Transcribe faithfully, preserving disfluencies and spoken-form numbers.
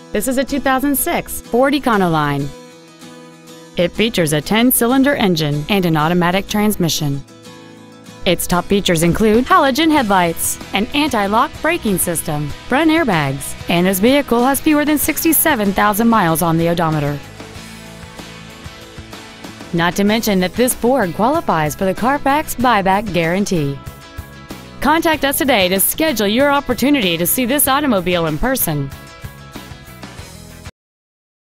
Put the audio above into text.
This is a two thousand six Ford Econoline. It features a ten-cylinder engine and an automatic transmission. Its top features include halogen headlights, an anti-lock braking system, front airbags, and this vehicle has fewer than sixty-seven thousand miles on the odometer. Not to mention that this Ford qualifies for the Carfax buyback guarantee. Contact us today to schedule your opportunity to see this automobile in person.